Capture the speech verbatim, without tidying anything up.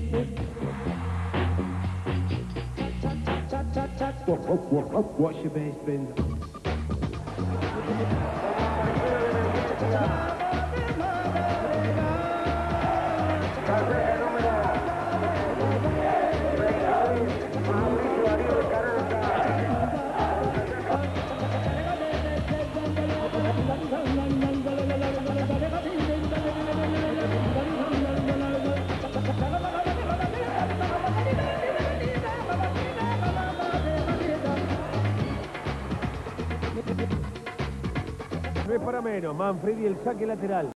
What's your best been? No es para menos, Manfredi el saque lateral.